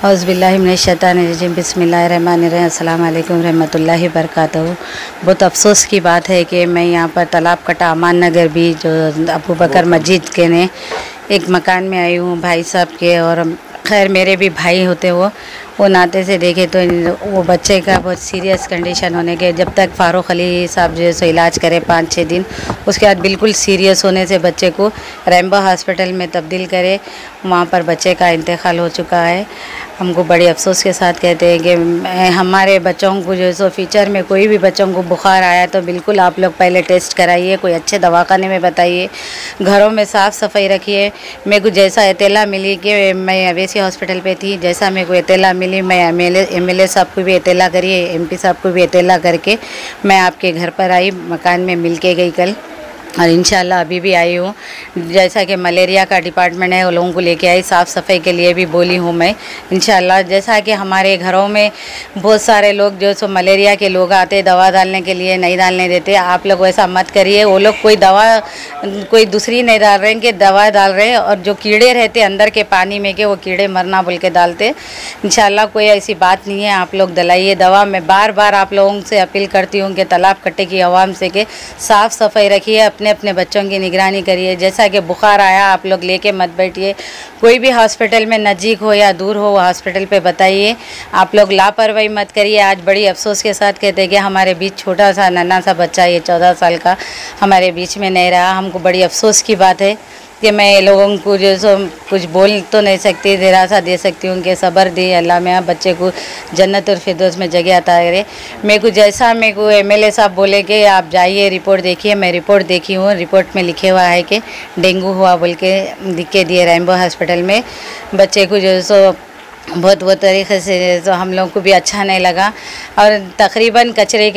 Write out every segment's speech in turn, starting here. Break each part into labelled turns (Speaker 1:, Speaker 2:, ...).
Speaker 1: औज़ुबिल्लाहि मिनश्शैतानिर्रजीम बिस्मिल्लाहिर्रहमानिर्रहीम अस्सलाम वालेकुम रहमतुल्लाहि बरकातहू। बहुत अफसोस की बात है कि मैं यहाँ पर तालाब कटा अमान नगर भी जो अबू बकर मस्जिद के ने एक मकान में आई हूँ भाई साहब के, और खैर मेरे भी भाई होते वो नाते से देखे तो वो बच्चे का बहुत सीरियस कंडीशन होने के, जब तक फारूक अली साहब जो है सो इलाज करे 5-6 दिन, उसके बाद बिल्कुल सीरियस होने से बच्चे को रैम्बो हॉस्पिटल में तब्दील करे, वहाँ पर बच्चे का इंतकाल हो चुका है। हमको बड़े अफसोस के साथ कहते हैं कि हमारे बच्चों को जो है सो फ्यूचर में कोई भी बच्चों को बुखार आया तो बिल्कुल आप लोग पहले टेस्ट कराइए, कोई अच्छे दवाखाने में बताइए, घरों में साफ़ सफाई रखिए। मेरे को जैसा इत्तला मिली कि मैं अवेसी हॉस्पिटल पे थी, जैसा मेरे को इत्तला मिली मैं एमएलए साहब को भी इत्तला करिए, एमपी साहब को भी इत्तला करके मैं आपके घर पर आई, मकान में मिल के गई कल, और इंशाल्लाह अभी भी आई हूँ। जैसा कि मलेरिया का डिपार्टमेंट है, उन लोगों को लेके आई, साफ़ सफाई के लिए भी बोली हूँ मैं इंशाल्लाह। जैसा कि हमारे घरों में बहुत सारे लोग जो सो मलेरिया के लोग आते दवा डालने के लिए, नहीं डालने देते, आप लोग वैसा मत करिए। वो लोग कोई दवा कोई दूसरी नहीं डाल रहे हैं कि दवा डाल रहे हैं, और जो कीड़े रहते अंदर के पानी में के वो कीड़े मरना बोल के डालते। इंशाल्लाह कोई ऐसी बात नहीं है, आप लोग दलाइए दवा। मैं बार बार आप लोगों से अपील करती हूँ कि तालाब कट्टे की आवाम से कि साफ़ सफाई रखिए, अपने बच्चों की निगरानी करिए। जैसा कि बुखार आया आप लोग लेके मत बैठिए, कोई भी हॉस्पिटल में नज़दीक हो या दूर हो वो हॉस्पिटल पे बताइए, आप लोग लापरवाही मत करिए। आज बड़ी अफसोस के साथ कहते हैं कि हमारे बीच छोटा सा नन्हा सा बच्चा, ये 14 साल का, हमारे बीच में नहीं रहा। हमको बड़ी अफसोस की बात है कि मैं लोगों को जो सो कुछ बोल तो नहीं सकती, दिलासा दे सकती हूँ कि सब्र दे अल्लाह में बच्चे को जन्नत और फिरदौस में जगह अता करे। मेरे को जैसा मेरे को एमएलए साहब बोले कि आप जाइए रिपोर्ट देखिए, मैं रिपोर्ट देखी हूँ, रिपोर्ट में लिखे हुआ है कि डेंगू हुआ बोल के लिख के दिए रैम्बो हॉस्पिटल में। बच्चे को जो सो बहुत तरीक़े से तो हम लोग को भी अच्छा नहीं लगा, और तकरीबन कचरे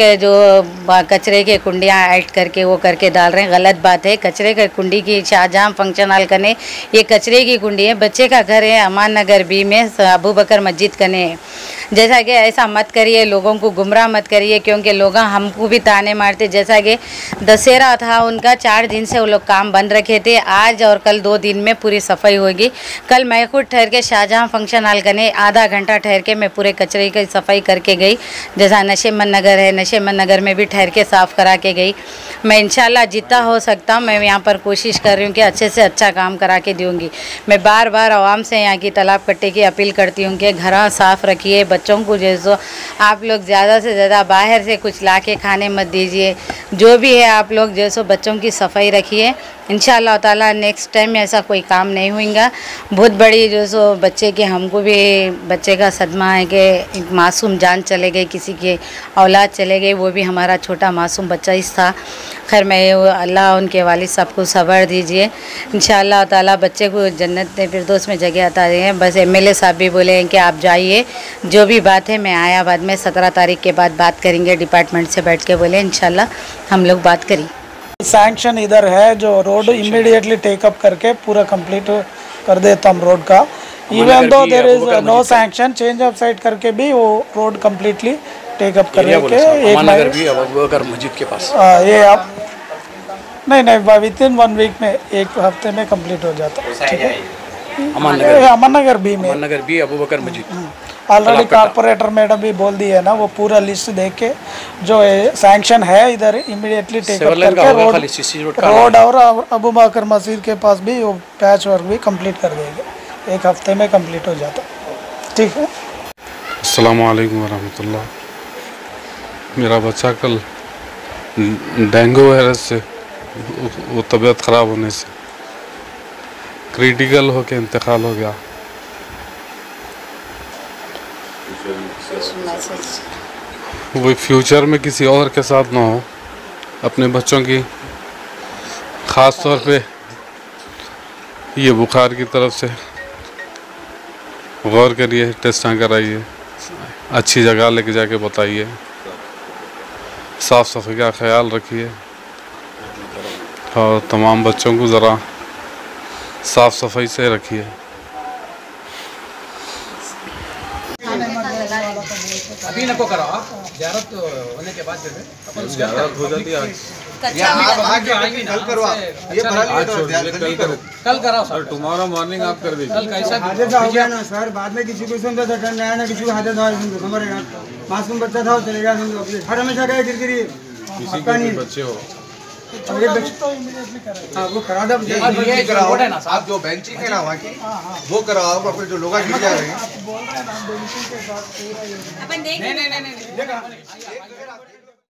Speaker 1: के कुंडियाँ ऐड करके वो करके डाल रहे हैं, गलत बात है। कचरे के कुंडी की शाहजहाँ फंक्शन हॉल कने ये कचरे की कुंडी है, बच्चे का घर है अमान नगर बी में अबू बकर मस्जिद कने है। जैसा कि ऐसा मत करिए, लोगों को गुमराह मत करिए, क्योंकि लोग हमको भी ताने मारते। जैसा कि दशहरा था उनका 4 दिन से वो लोग काम बंद रखे थे, आज और कल 2 दिन में पूरी सफाई होगी। कल मैं खुद ठहर के शाहजहाँ फंक्शन हॉल कने आधा घंटा ठहर के मैं पूरे कचरे की सफाई करके गई। जैसा नशेमंद नगर है, नशेमंद नगर में भी ठहर के साफ़ करा के गई। मैं इंशाल्लाह जितना हो सकता हूँ मैं यहाँ पर कोशिश कर रही हूँ कि अच्छे से अच्छा काम करा के दूँगी। मैं बार बार आवाम से यहाँ की तालाब कट्टे की अपील करती हूँ कि घर साफ़ रखिए, बच्चों को जैसो आप लोग ज़्यादा से ज़्यादा बाहर से कुछ ला के खाने मत दीजिए। जो भी है आप लोग जैसो बच्चों की सफाई रखिए, इंशाअल्लाह ताला नेक्स्ट टाइम ऐसा कोई काम नहीं होगा। बहुत बड़ी जो सो बच्चे के हमको भी बच्चे का सदमा है कि एक मासूम जान चले गई, किसी की औलाद चले गई, वो भी हमारा छोटा मासूम बच्चा ही था। खैर मैं अल्लाह उनके वालिद साहब को सब्र दीजिए, इंशाअल्लाह ताला बच्चे को जन्नत फिरदौस में जगह अता दें। बस एमएलए साहब भी बोले हैं कि आप जाइए, जो भी बात है मैं आया बाद में 17 तारीख के बाद बात करेंगे, डिपार्टमेंट से बैठ के बोले इंशाअल्लाह हम लोग बात करें।
Speaker 2: सैंक्शन इधर है जो रोड इमीडिएटली टेकअप करके पूरा कंप्लीट कर देता हम रोड का। Even though there is no sanction, change of side करके भी वो रोड कम्प्लीटली टेकअप करके एक
Speaker 3: मस्जिद के पास
Speaker 2: ये आप नहीं विद इन 1 वीक में, 1 हफ्ते में कंप्लीट हो जाता है। ठीक है, अमन नगर बी में अबू बकर मस्जिद ऑलरेडी कॉर्पोरेटर मैडम भी बोल दी है ना, वो पूरा लिस्ट देख के जो सैंक्शन है इधर इमीडिएटली टेकअप करके रोड और अबू बकर मस्जिद के पास भी वो पैच वर्क भी कंप्लीट कर देंगे, 1 हफ्ते में कंप्लीट हो जाता। ठीक है।
Speaker 4: अस्सलाम वालेकुम वरहमतुल्लाह। मेरा बच्चा कल डेंगू वायरस से वो तबीयत ख़राब होने से क्रिटिकल होकर इंतकाल हो गया। वो फ्यूचर में किसी और के साथ ना हो, अपने बच्चों की ख़ास तौर पे ये बुखार की तरफ से गौर करिए, टेस्टां कराइए, अच्छी जगह लेके जाके बताइए, साफ़ सफाई का ख्याल रखिए, और तमाम बच्चों को ज़रा साफ़ सफाई से रखिए।
Speaker 3: अभी नको करो आप, ज़्यारत होने के बाद जो है अपन ज़्यारत हो जाती है।
Speaker 5: कल करो आप, ये भरा लिए तो जल्दी करो,
Speaker 3: कल कराओ सर।
Speaker 4: टुमारो मॉर्निंग आप कर दीजिए।
Speaker 3: कल कैसा
Speaker 6: हादसा हो गया ना सर, बाद में किसी को सुनता था टर्न आया ना, किसी को हादसा हुआ सुनता समझ रहे आप, मासूम बच्चा था वो चले गया सुन लो, हर हमेशा गए गिरगिरी
Speaker 4: किसी के भी बच्चे हो
Speaker 6: अब ये बच्चा
Speaker 2: तो इमीडिएटली करेगा।
Speaker 6: हाँ वो करा दो
Speaker 5: ये कराओ आप, जो बेंचिंग है ना वहाँ की वो कराओ, अपने जो लोग गिर जा रहे हैं।
Speaker 2: आप बोल रहे हैं ना बेंचिंग के साथ पूरा ये
Speaker 3: नहीं।